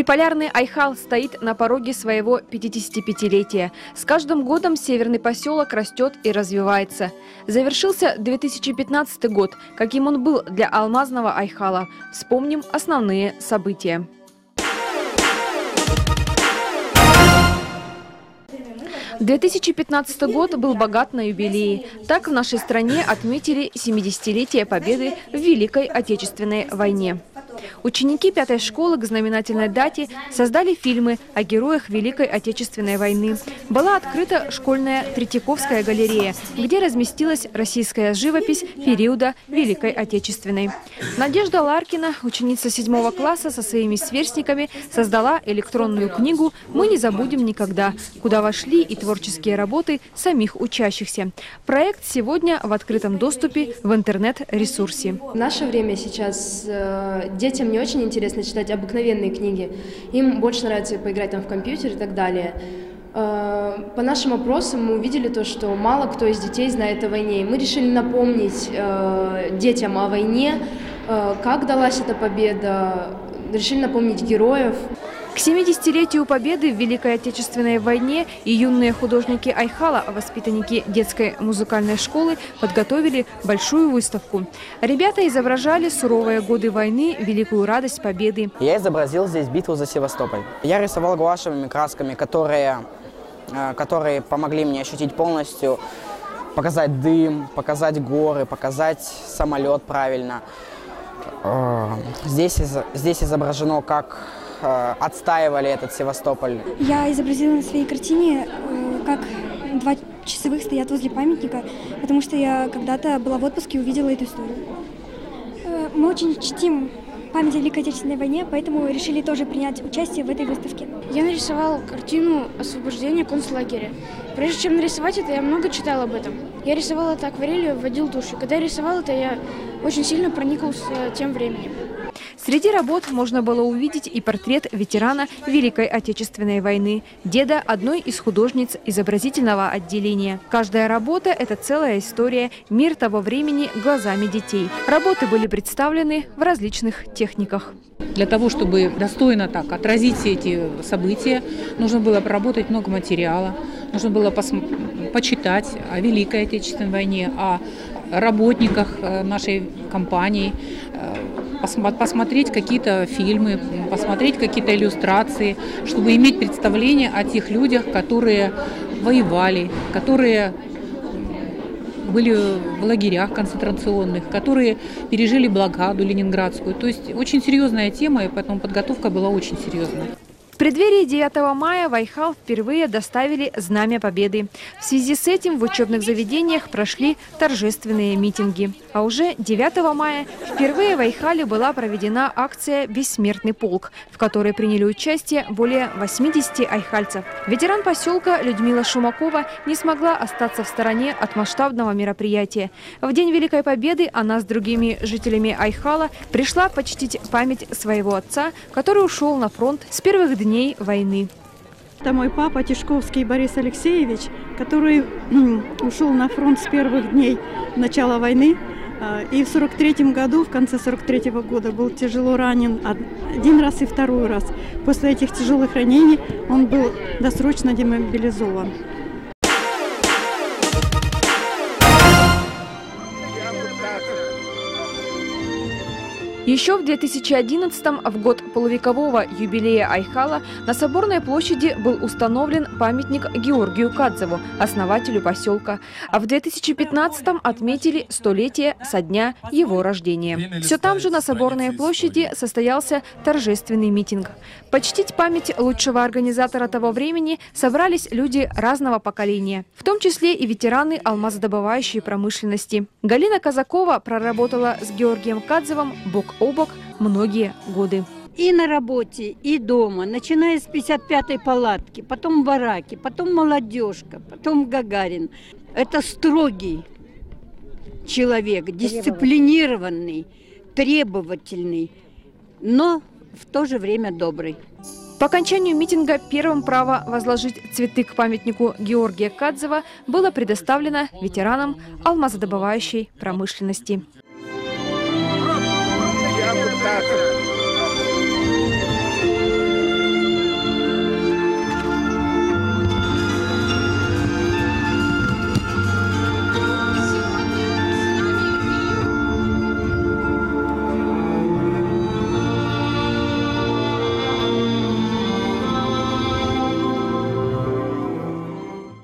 Триполярный Айхал стоит на пороге своего 55-летия. С каждым годом северный поселок растет и развивается. Завершился 2015 год. Каким он был для алмазного Айхала? Вспомним основные события. – 2015 год был богат на юбилеи. Так в нашей стране отметили 70-летие победы в Великой Отечественной войне. Ученики 5-й школы к знаменательной дате создали фильмы о героях Великой Отечественной войны. Была открыта школьная Третьяковская галерея, где разместилась российская живопись периода Великой Отечественной. Надежда Ларкина, ученица 7 класса, со своими сверстниками создала электронную книгу «Мы не забудем никогда», куда вошли и творческие работы самих учащихся. Проект сегодня в открытом доступе в интернет-ресурсе. В наше время сейчас детям не очень интересно читать обыкновенные книги. Им больше нравится поиграть там в компьютер и так далее. По нашим опросам мы увидели то, что мало кто из детей знает о войне. И мы решили напомнить детям о войне, как далась эта победа, решили напомнить героев. К 70-летию победы в Великой Отечественной войне и юные художники Айхала, воспитанники детской музыкальной школы, подготовили большую выставку. Ребята изображали суровые годы войны, великую радость победы. Я изобразил здесь битву за Севастополь. Я рисовал гуашевыми красками, которые помогли мне ощутить полностью, показать дым, показать горы, показать самолет правильно. Здесь изображено, как отстаивали этот Севастополь. Я изобразила на своей картине, как 2 часовых стоят возле памятника, потому что я когда-то была в отпуске и увидела эту историю. Мы очень чтим память о Великой Отечественной войне, поэтому решили тоже принять участие в этой выставке. Я нарисовала картину освобождения концлагеря. Прежде чем нарисовать это, я много читала об этом. Я рисовала это акварелью, вводил тушь. Когда я рисовала это, я очень сильно проникался тем временем. Среди работ можно было увидеть и портрет ветерана Великой Отечественной войны, деда одной из художниц изобразительного отделения. Каждая работа – это целая история, мир того времени глазами детей. Работы были представлены в различных техниках. Для того, чтобы достойно так отразить все эти события, нужно было проработать много материала, нужно было почитать о Великой Отечественной войне, о работниках нашей компании, посмотреть какие-то фильмы, посмотреть какие-то иллюстрации, чтобы иметь представление о тех людях, которые воевали, которые были в лагерях концентрационных, которые пережили блокаду ленинградскую. То есть очень серьезная тема, и поэтому подготовка была очень серьезная. В преддверии 9 мая в Айхал впервые доставили Знамя Победы. В связи с этим в учебных заведениях прошли торжественные митинги. А уже 9 мая впервые в Айхале была проведена акция «Бессмертный полк», в которой приняли участие более 80 айхальцев. Ветеран поселка Людмила Шумакова не смогла остаться в стороне от масштабного мероприятия. В День Великой Победы она с другими жителями Айхала пришла почтить память своего отца, который ушел на фронт с первых дней войны. Это мой папа Тишковский Борис Алексеевич, который ушел на фронт с первых дней начала войны. И в 43-м году, в конце 43-го года, был тяжело ранен один раз и второй раз. После этих тяжелых ранений он был досрочно демобилизован. Еще в 2011-м, в год полувекового юбилея Айхала, на Соборной площади был установлен памятник Георгию Кадзеву, основателю поселка. А в 2015-м отметили 100-летие со дня его рождения. Все там же на Соборной площади состоялся торжественный митинг. Почтить память лучшего организатора того времени собрались люди разного поколения, в том числе и ветераны алмазодобывающей промышленности. Галина Казакова проработала с Георгием Кадзевым бок о бок многие годы. И на работе, и дома, начиная с 55-й палатки, потом бараки, потом молодежка, потом Гагарин. Это строгий человек, дисциплинированный, требовательный, но в то же время добрый. По окончанию митинга первым право возложить цветы к памятнику Георгия Кадзева было предоставлено ветеранам алмазодобывающей промышленности.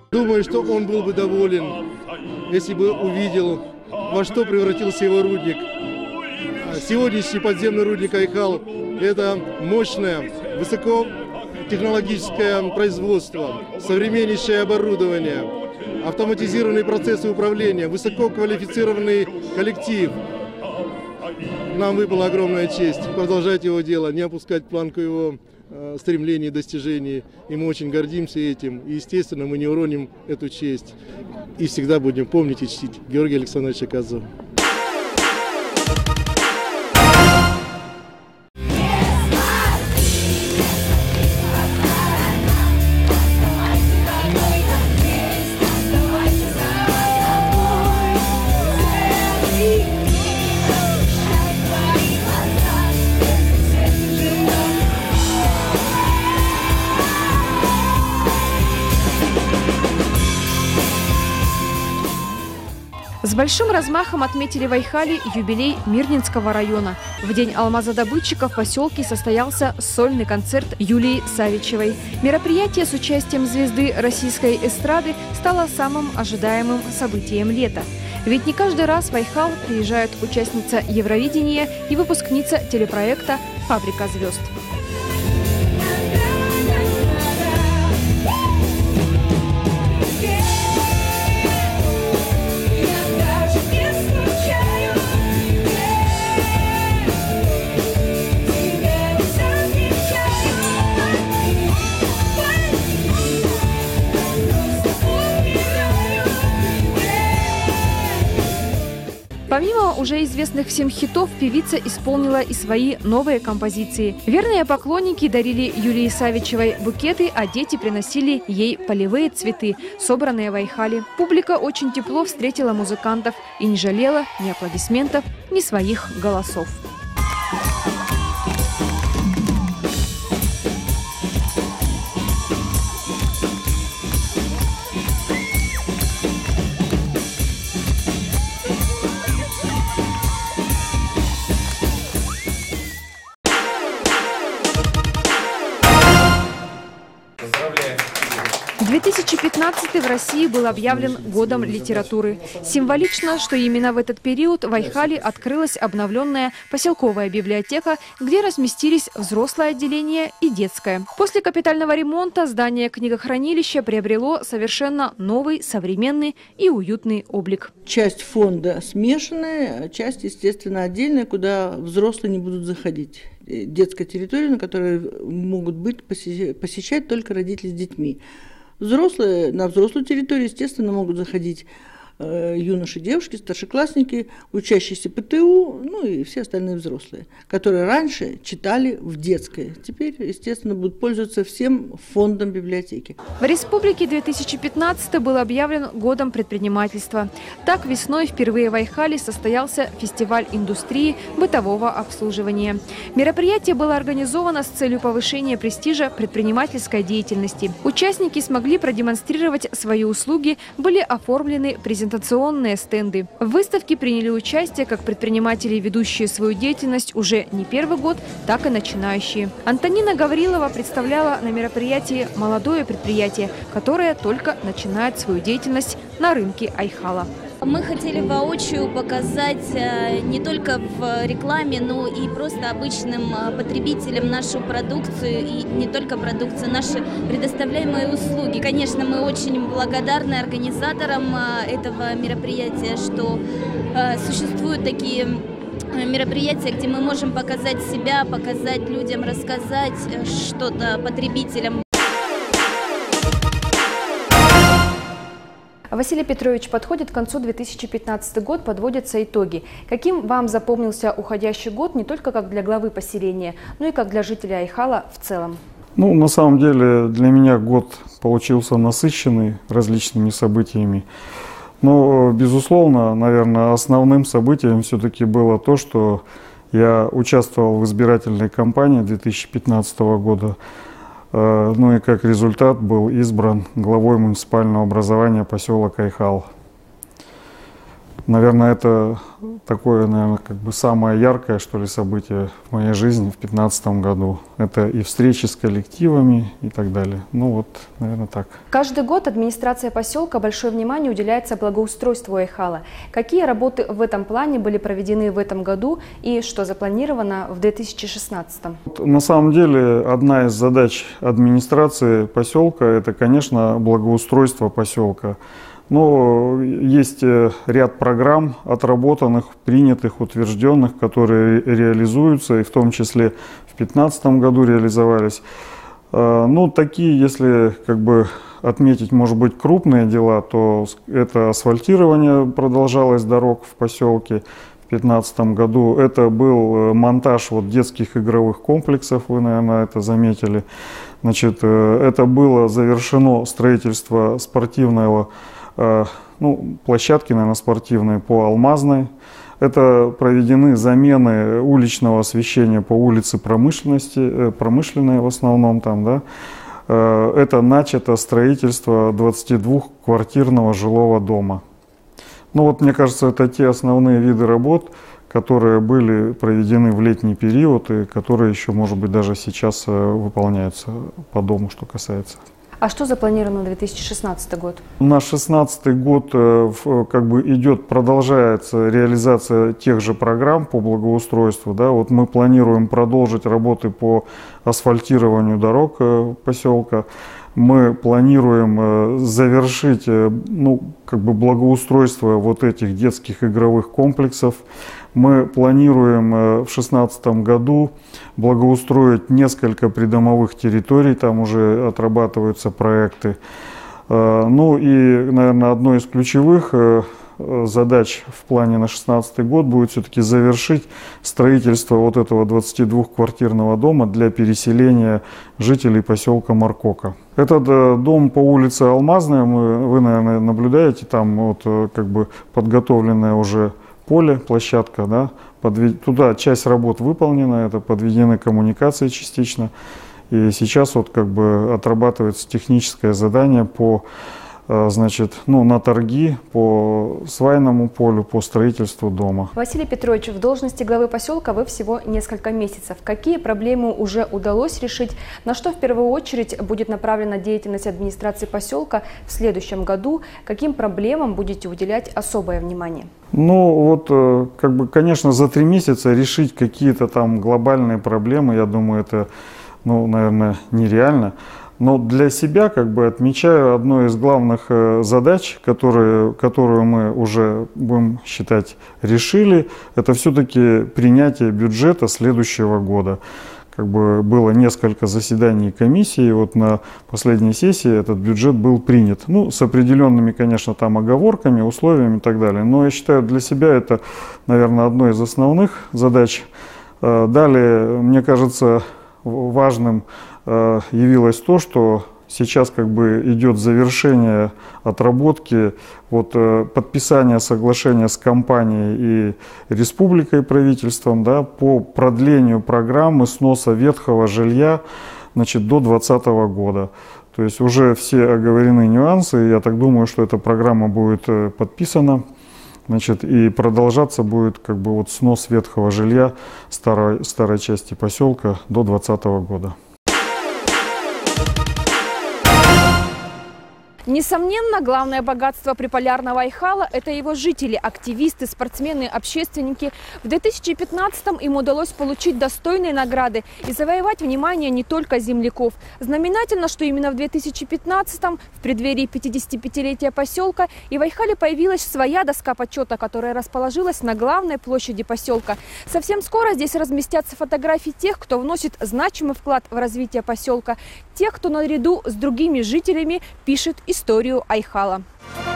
Думаю, что он был бы доволен, если бы увидел, во что превратился его рудник. Сегодняшний подземный рудник Айхал – это мощное, высокотехнологическое производство, современнейшее оборудование, автоматизированные процессы управления, высококвалифицированный коллектив. Нам выпала огромная честь продолжать его дело, не опускать планку его стремлений и достижений. И мы очень гордимся этим. И, естественно, мы не уроним эту честь. И всегда будем помнить и чтить Георгия Александровича Кадзова. С большим размахом отметили в Айхале юбилей Мирнинского района. В день алмазодобытчика в поселке состоялся сольный концерт Юлии Савичевой. Мероприятие с участием звезды российской эстрады стало самым ожидаемым событием лета. Ведь не каждый раз в Айхал приезжают участница Евровидения и выпускница телепроекта «Фабрика звезд». Помимо уже известных всем хитов, певица исполнила и свои новые композиции. Верные поклонники дарили Юлии Савичевой букеты, а дети приносили ей полевые цветы, собранные в Айхале. Публика очень тепло встретила музыкантов и не жалела ни аплодисментов, ни своих голосов. Поздравляю! 2015 в России был объявлен годом литературы. Символично, что именно в этот период в Айхале открылась обновленная поселковая библиотека, где разместились взрослое отделение и детское. После капитального ремонта здание книгохранилища приобрело совершенно новый, современный и уютный облик. Часть фонда смешанная, часть, естественно, отдельная, куда взрослые не будут заходить. Детская территория, на которой могут посещать только родители с детьми. Взрослые, на взрослую территорию, естественно, могут заходить юноши, девушки, старшеклассники, учащиеся ПТУ, ну и все остальные взрослые, которые раньше читали в детской. Теперь, естественно, будут пользоваться всем фондом библиотеки. В республике 2015 был объявлен годом предпринимательства. Так, весной впервые в Айхале состоялся фестиваль индустрии бытового обслуживания. Мероприятие было организовано с целью повышения престижа предпринимательской деятельности. Участники смогли продемонстрировать свои услуги, были оформлены презентационные стенды. В выставке приняли участие как предприниматели, ведущие свою деятельность уже не первый год, так и начинающие. Антонина Гаврилова представляла на мероприятии молодое предприятие, которое только начинает свою деятельность на рынке Айхала. Мы хотели воочию показать не только в рекламе, но и просто обычным потребителям нашу продукцию, и не только продукцию, наши предоставляемые услуги. Конечно, мы очень благодарны организаторам этого мероприятия, что существуют такие мероприятия, где мы можем показать себя, показать людям, рассказать что-то потребителям. Василий Петрович, подходит к концу 2015 год, подводятся итоги. Каким вам запомнился уходящий год не только как для главы поселения, но и как для жителей Айхала в целом? Ну, на самом деле, для меня год получился насыщенный различными событиями. Но, безусловно, наверное, основным событием все-таки было то, что я участвовал в избирательной кампании 2015 года. Ну и как результат был избран главой муниципального образования поселок Айхал. Наверное, это такое, наверное, как бы самое яркое, что ли, событие в моей жизни в 2015 году. Это и встречи с коллективами и так далее. Ну вот, наверное, так. Каждый год администрация поселка большое внимание уделяется благоустройству Айхала. Какие работы в этом плане были проведены в этом году и что запланировано в 2016? На самом деле, одна из задач администрации поселка – это, конечно, благоустройство поселка. Но есть ряд программ, отработанных, принятых, утвержденных, которые реализуются, и в том числе в 2015 году реализовались. Ну, такие, если как бы отметить, может быть, крупные дела, то это асфальтирование продолжалось дорог в поселке в 2015 году. Это был монтаж вот детских игровых комплексов, вы, наверное, это заметили. Значит, это было завершено строительство спортивного площадки, наверное, спортивной по Алмазной. Это проведены замены уличного освещения по улице промышленной в основном там, да. Это начато строительство 22-квартирного жилого дома. Ну вот, мне кажется, это те основные виды работ, которые были проведены в летний период и которые еще, может быть, даже сейчас выполняются по дому, что касается. А что запланировано на 2016 год? На 2016 год как бы идет, продолжается реализация тех же программ по благоустройству. Да? Вот мы планируем продолжить работы по асфальтированию дорог поселка. Мы планируем завершить как бы благоустройство вот этих детских игровых комплексов. Мы планируем в 2016 году благоустроить несколько придомовых территорий, там уже отрабатываются проекты. Ну и, наверное, одной из ключевых задач в плане на 2016 год будет все-таки завершить строительство вот этого 22-квартирного дома для переселения жителей поселка Маркока. Этот дом по улице Алмазная, вы, наверное, наблюдаете, там вот как бы подготовленное уже поле, площадка, да, туда часть работ выполнена, это подведены коммуникации частично. И сейчас вот как бы отрабатывается техническое задание по, значит, на торги, по свайному полю, по строительству дома. Василий Петрович, в должности главы поселка вы всего несколько месяцев. Какие проблемы уже удалось решить? На что в первую очередь будет направлена деятельность администрации поселка в следующем году? Каким проблемам будете уделять особое внимание? Ну вот, как бы, конечно, за 3 месяца решить какие-то там глобальные проблемы, я думаю, это, наверное, нереально. Но для себя как бы отмечаю одну из главных задач, которую мы уже, будем считать, решили. Это все-таки принятие бюджета следующего года. Как бы было несколько заседаний комиссии, вот на последней сессии этот бюджет был принят. Ну, с определенными, конечно, там оговорками, условиями и так далее. Но я считаю, для себя это, наверное, одной из основных задач. Далее, мне кажется, важным явилось то, что сейчас как бы идет завершение отработки, вот, подписания соглашения с компанией и республикой, правительством, да, по продлению программы сноса ветхого жилья, значит, до 2020 года. То есть уже все оговорены нюансы, я так думаю, что эта программа будет подписана, значит, и продолжаться будет как бы вот снос ветхого жилья старой части поселка до 2020 года. Несомненно, главное богатство приполярного Айхала – это его жители, активисты, спортсмены, общественники. В 2015-м им удалось получить достойные награды и завоевать внимание не только земляков. Знаменательно, что именно в 2015-м, в преддверии 55-летия поселка, и в Айхале появилась своя доска почета, которая расположилась на главной площади поселка. Совсем скоро здесь разместятся фотографии тех, кто вносит значимый вклад в развитие поселка, тех, кто наряду с другими жителями пишет историю Айхала.